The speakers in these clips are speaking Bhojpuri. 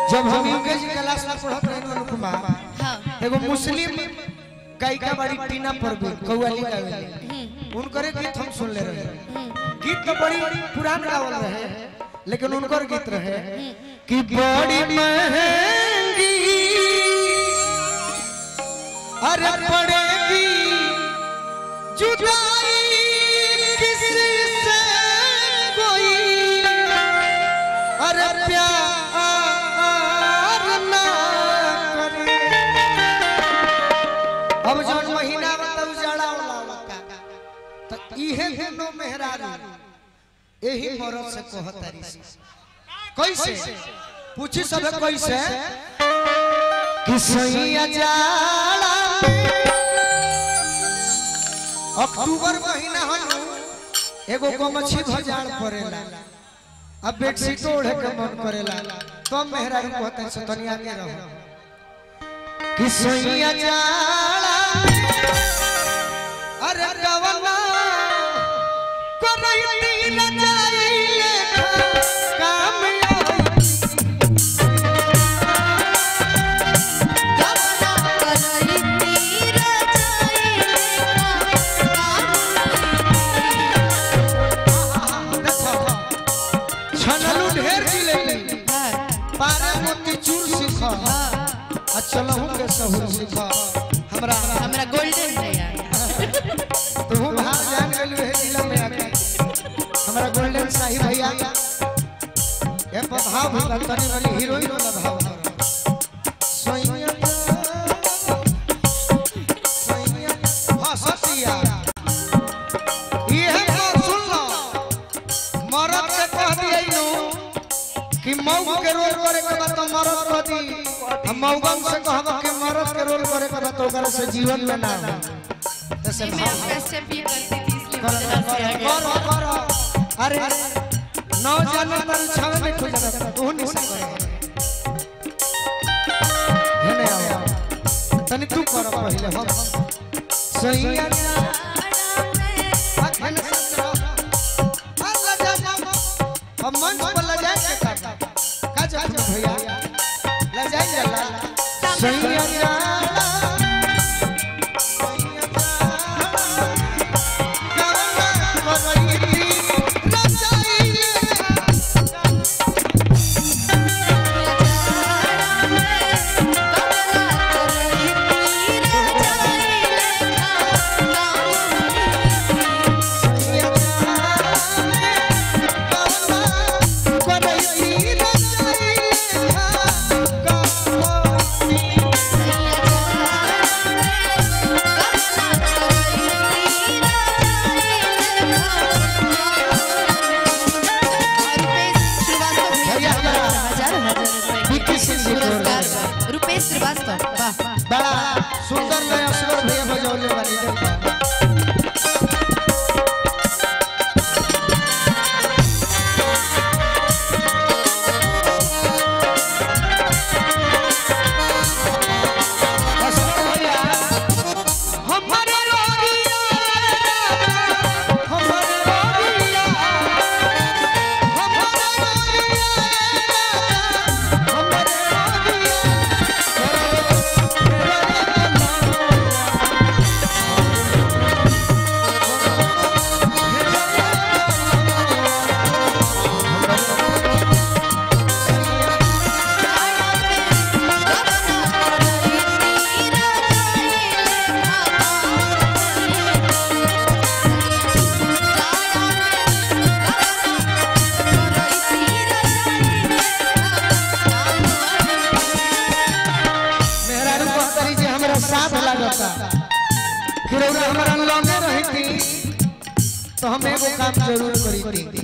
जब हम यूकेजी क्लास में पढ़त रहे अनुपमा एगो मुस्लिम गायिका बड़ी टीना परवीन कव्वाली गावेली उनकर गीत हम सुन ले रहे गीत तो बड़ी पुरान गावल रहे लेकिन उनकर गीत रहे कि बड़ी महंगी अरे पड़ेगी जुदाई किसी से कोई अरे प्यार ना करे अब जो महीना बताऊ जड़ा वाला तो इहे दोनों मेहरारू यही मरद से कहतारी कैसे पूछी सब कैसे कि सैया जाला अक्टूबर महीना हनु एगो गमछी भजाड़ पड़ेला अब बेडशीट ओढ़े के मन करेला तो मेहरारू कहते से तनिया के रहो कि सैया जाला अरे गवना करैती न जाइले काम चलहु के सहूर सिखा हमरा गोल्डन है यार तू भाग जान गेलु है जिला में आके हमरा गोल्डन साहिब भैया ये भाव भूल तनी वाली हीरोइन वाला भाव सोइया सोइया हसतिया ये तो सुन लो मरद के कह दियनु कि मौग के रोल करे के बात मरद कह दी हम मौगम से कहब के मरद के रोल करे के तो ओकरा से जीवन में ना हो जैसे मैं स्टेप ये करती थी इसलिए मुझे डर से आ गया कर अरे नौ जाने पर छावे में खुद जाता तू नहीं से करे हेने आओ तनी तू कर पहले हम सैया अखन सत्र अल्लाह जा हम मंच पर ले जाए का जब भैया ले जाए जला सैया बड़ा सुंदर नया स्वर भैया बजौले वाली तो हम एगो काम जरूर करी थी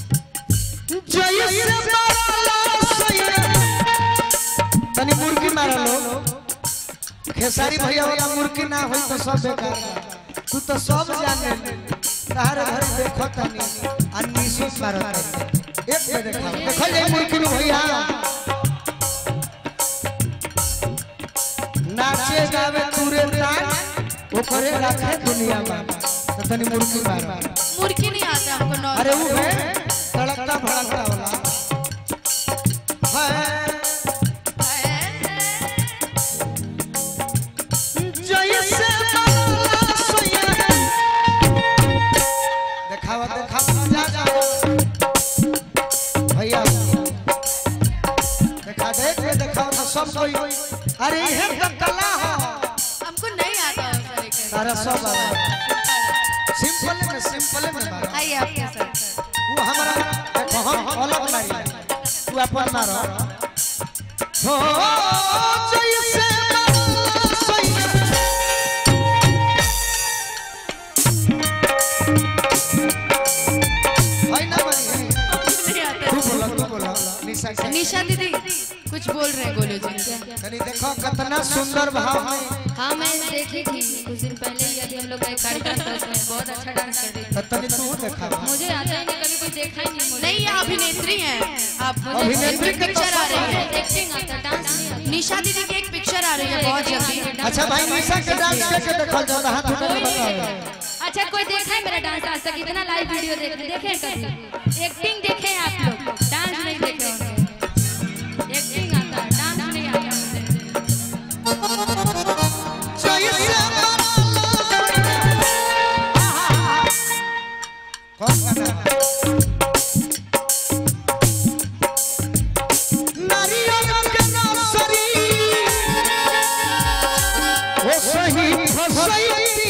तनी मुर्गी मारा लो खेसारी भैया वाला मुर्गी ना होई तो सब बेकार तू तो सब जाने तारे घर देखो तनी अननिसो मारत एक पे देखा देखल जाए मुर्गी नु भैया नाचे गावे तुरे तान ओकरे रखे दुनिया में तो तनी मुर्गी मारा मुर्गी नहीं आता हमको नॉर्मल अरे वो है तड़कता भड़कता वाला है अच्छा देख के दिखाओ तो सब कोई अरे ये तो कला हो हमको नहीं आता उस तरह के सारा सब सिंपल में मारो आइए आपके साथ वो हमारा देखो हम अलग मारी तू अपन मारो हो जैसे निशा दीदी कुछ बोल रहे हैं गोलू जी कहीं देखो कितना सुंदर भाव है। हाँ मैं देखी थी कुछ दिन पहले ही अभी हम लोग का एक कार्यक्रम था उसमें बहुत अच्छा डांस कर रही थी। तनी तू देखा मुझे आता ही नहीं कभी कोई देखा ही नहीं मुझे। नहीं ये अभिनेत्री हैं आप अभिनेत्री की पिक्चर आ रही है एक्टिंग आता डांस नहीं आता। निशा दीदी की एक पिक्चर आ रही है बहुत जल्दी। अच्छा भाई निशा के डांस करके देखो जरा हाथ उठा के बताओ। अच्छा कोई देखा है मेरा डांस आज तक इतना लाइव वीडियो देखे कभी एक्टिंग देखे आप लोग डांस नहीं देखे एक्टिंग आता है डांस नहीं आता कौन गाना नारियल के नर्सरी वो सही फसैती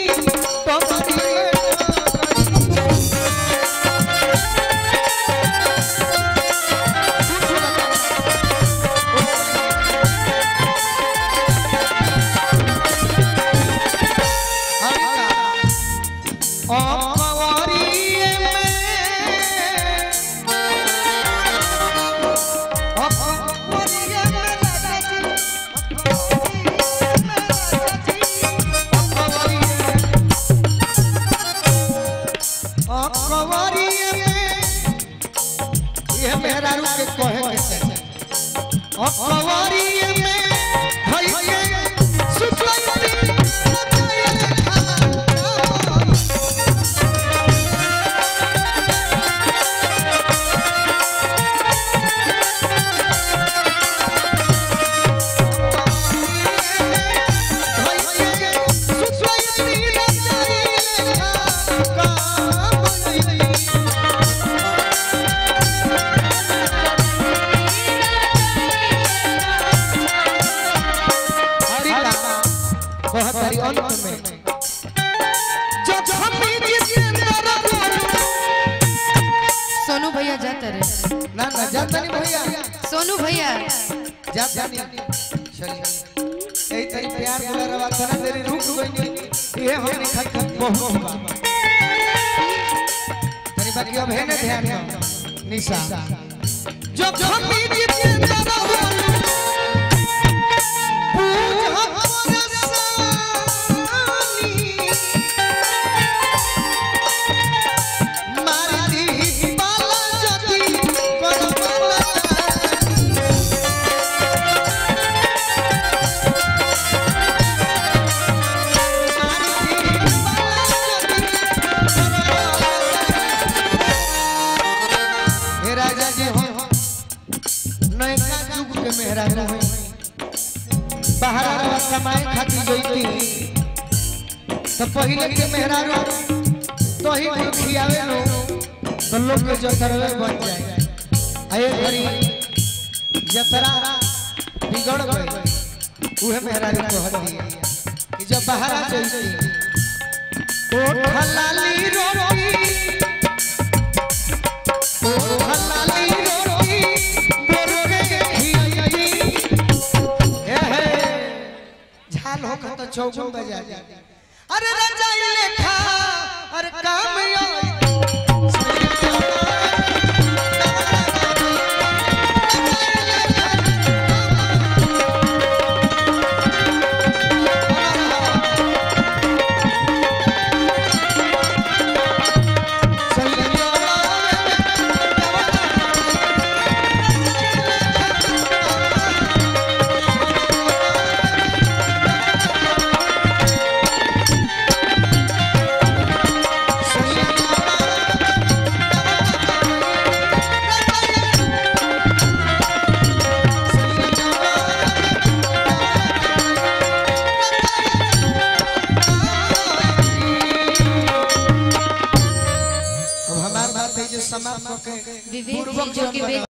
सोनू भैया जाते रहे ना जाता नहीं भैया सोनू भैया जाता नहीं चलिए यही तरी प्यार दुलार बात थोड़ा देरी रुक गई ये हमने खाई बहुत बात तरी बाकी अब है ना ध्यान दो निशा जब हम भी जिंदा रहो बाहर कमाए खाती जोईती तो पहले के मेहरारू तो ही कोई खियावे लो तो लोग के जतरवे बन जाए आए घरी जतरा बिगड़ गए उहे मेहरारू को हती कि जब बाहर जोईती ओ हलाली रोटी ओ हलाली रोटी तो चौगुन बजा अरे रजाई लेखा अरे काम विवेक जी जो कि